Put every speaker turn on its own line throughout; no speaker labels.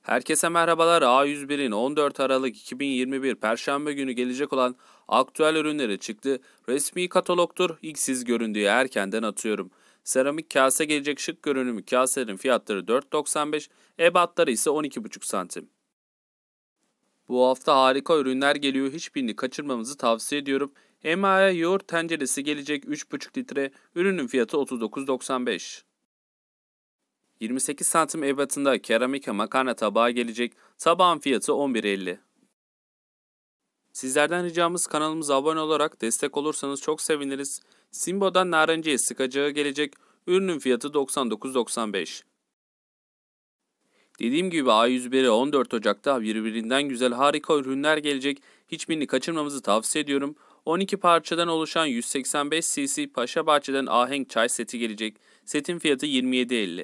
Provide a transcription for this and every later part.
Herkese merhabalar. A101'in 14 Aralık 2021 Perşembe günü gelecek olan aktüel ürünleri çıktı. Resmi katalogtur. İlk siz görün diye erkenden atıyorum. Seramik kase gelecek, şık görünümlü kaselerin fiyatları 4.95, ebatları ise 12,5 santim. Bu hafta harika ürünler geliyor. Hiçbirini kaçırmamızı tavsiye ediyorum. Emaye yoğurt tenceresi gelecek, 3,5 litre. Ürünün fiyatı 39.95. 28 santim ebatında keramika makarna tabağı gelecek. Tabağın fiyatı 11.50. Sizlerden ricamız kanalımıza abone olarak destek olursanız çok seviniriz. Simbo'dan narenciye sıkacağı gelecek. Ürünün fiyatı 99.95. Dediğim gibi A101'e 14 Ocak'ta birbirinden güzel harika ürünler gelecek. Hiçbirini kaçırmamızı tavsiye ediyorum. 12 parçadan oluşan 185 cc Paşa Bahçe'den ahenk çay seti gelecek. Setin fiyatı 27.50.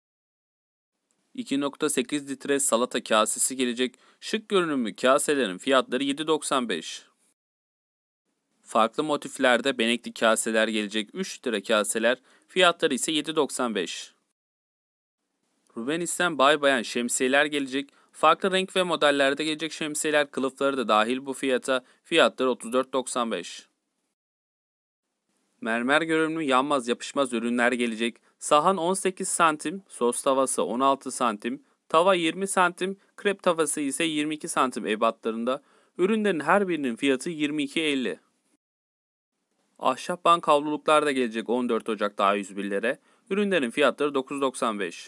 2,8 litre salata kasesi gelecek. Şık görünümlü kaselerin fiyatları 7.95. Farklı motiflerde benekli kaseler gelecek. 3 litre kaseler, fiyatları ise 7.95. Rubenis'ten bay bayan şemsiyeler gelecek. Farklı renk ve modellerde gelecek şemsiyeler, kılıfları da dahil bu fiyata. Fiyatları 34.95. Mermer görünümlü yanmaz yapışmaz ürünler gelecek. Sahan 18 santim, sos tavası 16 santim, tava 20 santim, krep tavası ise 22 santim ebatlarında. Ürünlerin her birinin fiyatı 22.50. Ahşap bank havluluklar da gelecek 14 Ocak'ta A101'lere. Ürünlerin fiyatları 9.95.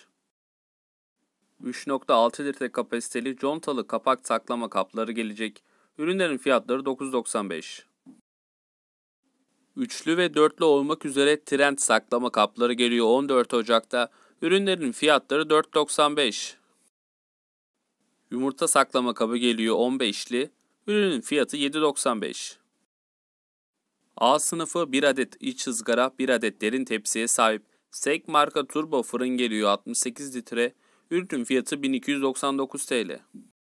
3,6 litre kapasiteli contalı kapak saklama kapları gelecek. Ürünlerin fiyatları 9.95. Üçlü ve dörtlü olmak üzere Trend saklama kapları geliyor 14 Ocak'ta. Ürünlerin fiyatları 4.95. Yumurta saklama kabı geliyor 15'li. Ürünün fiyatı 7.95. A sınıfı 1 adet iç ızgara, 1 adet derin tepsiye sahip Sek marka turbo fırın geliyor 68 litre. Ürünün fiyatı 1299 TL.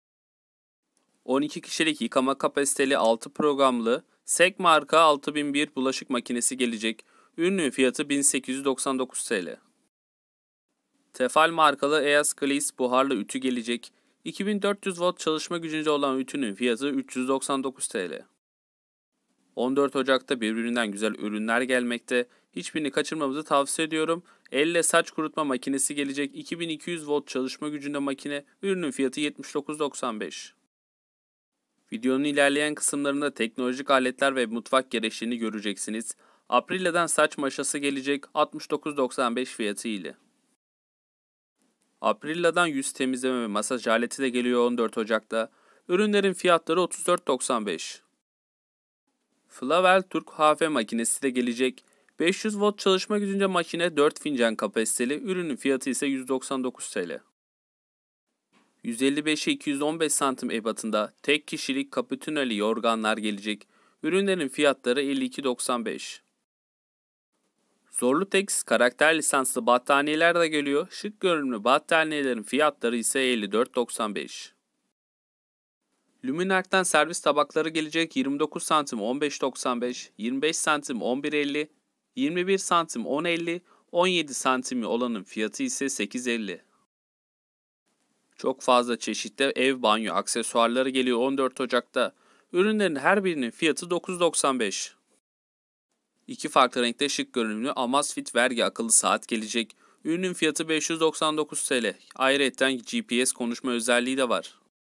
12 kişilik yıkama kapasiteli 6 programlı Sek marka 6001 bulaşık makinesi gelecek. Ürünün fiyatı 1899 TL. Tefal markalı EAS Gliss buharlı ütü gelecek. 2400 watt çalışma gücünde olan ütünün fiyatı 399 TL. 14 Ocak'ta birbirinden güzel ürünler gelmekte. Hiçbirini kaçırmamızı tavsiye ediyorum. Elle saç kurutma makinesi gelecek. 2200 volt çalışma gücünde makine. Ürünün fiyatı 79.95. Videonun ilerleyen kısımlarında teknolojik aletler ve mutfak gereçlerini göreceksiniz. Aprilia'dan saç maşası gelecek 69.95 fiyatı ile. Aprilia'dan yüz temizleme ve masaj aleti de geliyor 14 Ocak'ta. Ürünlerin fiyatları 34.95. Flavel Türk kahve makinesi de gelecek. 500 volt çalışma gücünde makine 4 fincan kapasiteli. Ürünün fiyatı ise 199 TL. 155'e 215 santim ebatında tek kişilik kapitüneli yorganlar gelecek. Ürünlerin fiyatları 52.95. Zorlu Tex karakter lisanslı battaniyeler de geliyor. Şık görünümlü battaniyelerin fiyatları ise 54.95. Luminark'tan servis tabakları gelecek. 29 santim 15.95, 25 santim 11.50, 21 santim 10.50, 17 santimi olanın fiyatı ise 8.50. Çok fazla çeşitli ev banyo aksesuarları geliyor 14 Ocak'ta. Ürünlerin her birinin fiyatı 9.95. İki farklı renkte şık görünümlü Amazfit vergi akıllı saat gelecek. Ürünün fiyatı 599 TL. Ayrıca GPS konuşma özelliği de var.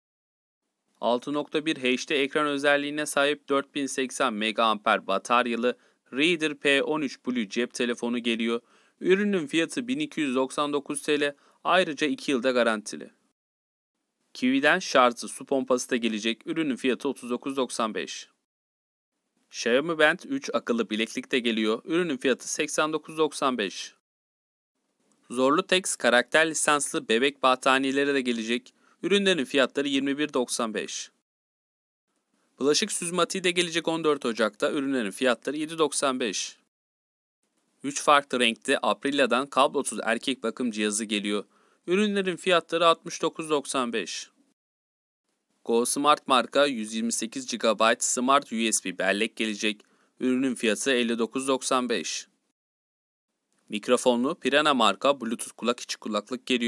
6.1 HD ekran özelliğine sahip 4080 mAh bataryalı Reader P13 Blue cep telefonu geliyor. Ürünün fiyatı 1299 TL. Ayrıca 2 yılda garantili. Kiwi'den şarjlı su pompası da gelecek. Ürünün fiyatı 39.95. Xiaomi Band 3 akıllı bileklik de geliyor. Ürünün fiyatı 89.95. Zorlu Tex karakter lisanslı bebek battaniyeleri de gelecek. Ürünlerin fiyatları 21.95. Bulaşık süzmatiği de gelecek 14 Ocak'ta. Ürünlerin fiyatları 7.95. 3 farklı renkte Aprilia'dan kablosuz erkek bakım cihazı geliyor. Ürünlerin fiyatları 69.95. Go Smart marka 128 GB Smart USB bellek gelecek. Ürünün fiyatı 59.95. Mikrofonlu Pirana marka Bluetooth kulak içi kulaklık geliyor.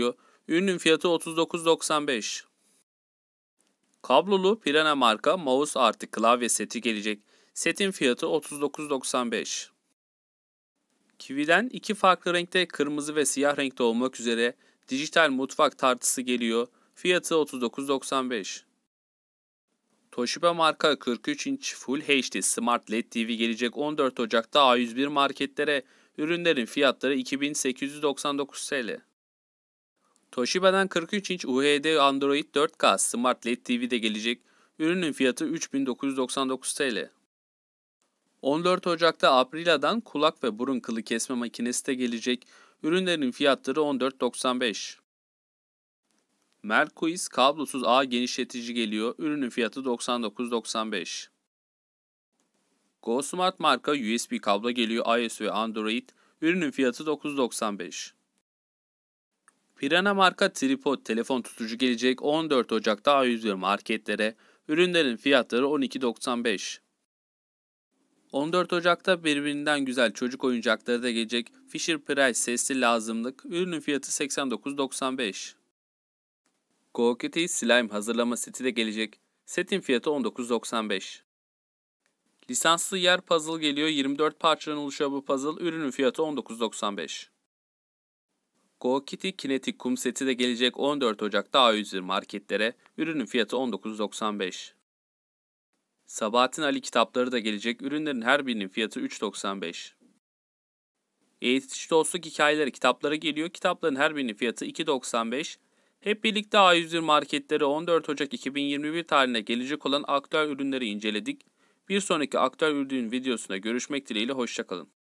Ürünün fiyatı 39.95. Kablolu Pirana marka mouse artı klavye seti gelecek. Setin fiyatı 39.95. Kiwi'den iki farklı renkte kırmızı ve siyah renkte olmak üzere dijital mutfak tartısı geliyor. Fiyatı 39.95. Toshiba marka 43 inç Full HD Smart LED TV gelecek 14 Ocak'ta A101 marketlere. Ürünlerin fiyatları 2899 TL. Toshiba'dan 43 inç UHD Android 4K Smart LED TV de gelecek. Ürünün fiyatı 3999 TL. 14 Ocak'ta Aprila'dan kulak ve burun kılı kesme makinesi de gelecek. Ürünlerin fiyatları 14.95. Merkuis kablosuz ağ genişletici geliyor. Ürünün fiyatı 99.95. GoSmart marka USB kablo geliyor iOS ve Android. Ürünün fiyatı 9.95. Pirana marka tripod telefon tutucu gelecek 14 Ocak'ta A101 marketlere. Ürünlerin fiyatları 12.95. 14 Ocak'ta birbirinden güzel çocuk oyuncakları da gelecek. Fisher Price sesli lazımlık. Ürünün fiyatı 89.95. Go Kitty slime hazırlama seti de gelecek. Setin fiyatı 19.95. Lisanslı yer puzzle geliyor. 24 parçadan oluşuyor bu puzzle. Ürünün fiyatı 19.95. Go Kitty kinetik kum seti de gelecek 14 Ocak'ta A101 marketlere. Ürünün fiyatı 19.95. Sabahattin Ali kitapları da gelecek. Ürünlerin her birinin fiyatı 3.95. Eğitici dostluk hikayeleri kitapları geliyor. Kitapların her birinin fiyatı 2.95. Hep birlikte A101 marketleri 14 Ocak 2021 tarihine gelecek olan aktüel ürünleri inceledik. Bir sonraki aktüel ürün videosunda görüşmek dileğiyle hoşça kalın.